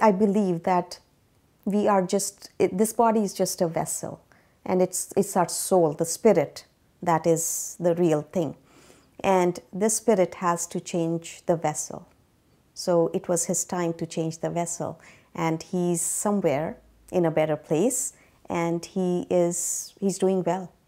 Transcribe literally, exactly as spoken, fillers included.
I believe that we are just, it, this body is just a vessel, and it's, it's our soul, the spirit, that is the real thing. And this spirit has to change the vessel. So it was his time to change the vessel. And he's somewhere in a better place, and he is, he's doing well.